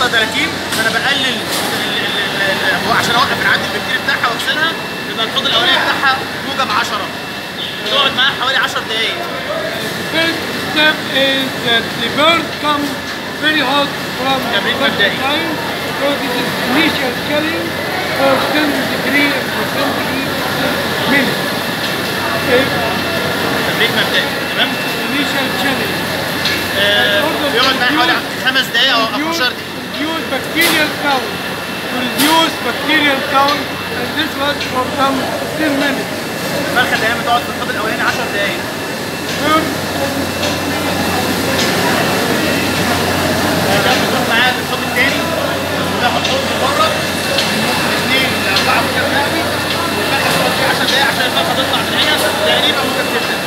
35 فانا بقلل عشان اوقف العد البكتيري بتاعها واغسلها، يبقى الحوض الاولاني بتاعها موجب 10 بتقعد معاها حوالي 10 دقايق. First step is that the bird comes very hot from the time, so this is initial chilling for 10 degrees or 10 minutes. تبريد مبدئي تمام؟ Initial chilling. بيقعد معايا حوالي 5 دقايق او 15 دقيقة. Reduce bacterial count. Reduce bacterial count, and this was for some 10 minutes. الفرخة دايما بتقعد في الحوض الاولاني 10 دقايق. بنروح معاها في الحوض الثاني وناخد حوض من بره 2 ل 4 موجب مقوي، والفرخة تقعد فيه 10 دقايق عشان الفرخة تطلع من هنا تقريبا موجب 6.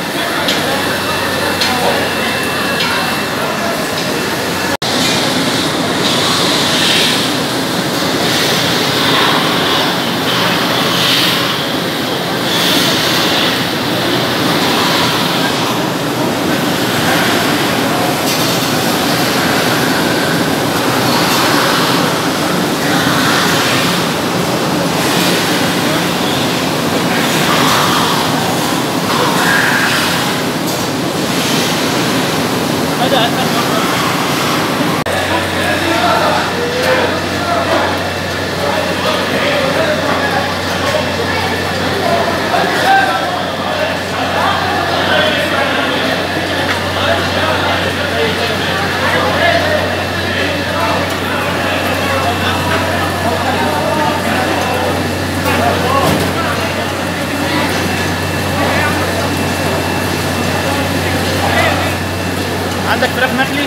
عندك فراخ مخلي؟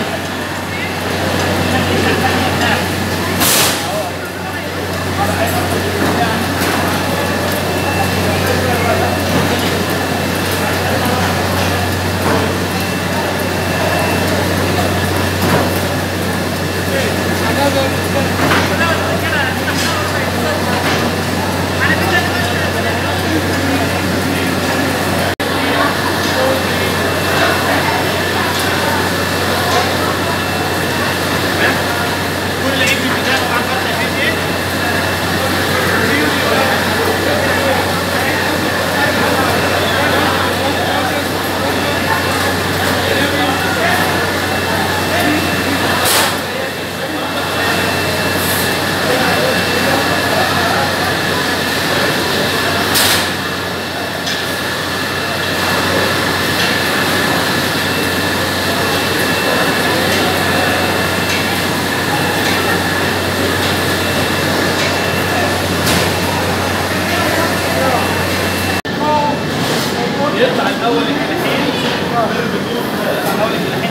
يطلع الاول الجناحين اول الجناحين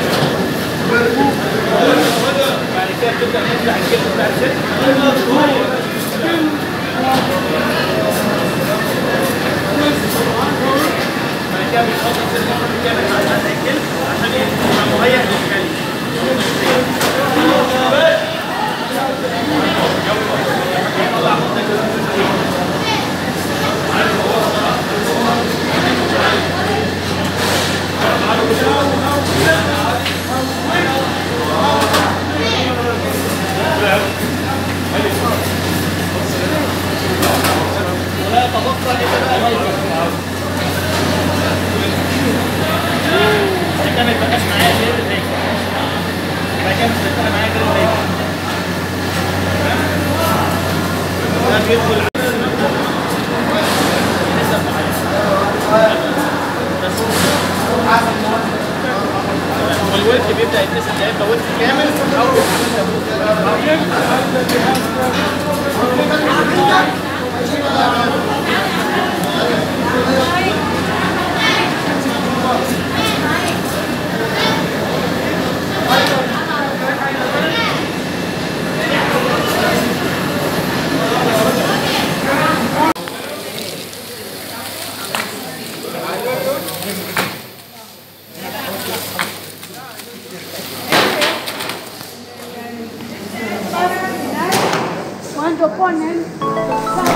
بعد كده بتبدا نطلع الجلد بتاع الست بعد كده بيتفضل في المخرج الكامل على هذا الجلد عشان يبقى مهيئ للكلي. ولا تبقى كده ما يبقاش معايا غير الهيك، بعد كده مش هيبقى معايا غير الهيك. ده بيدخل نسب والورك بيبدا يتنسب ده يبقى ورك كامل او Quando ponen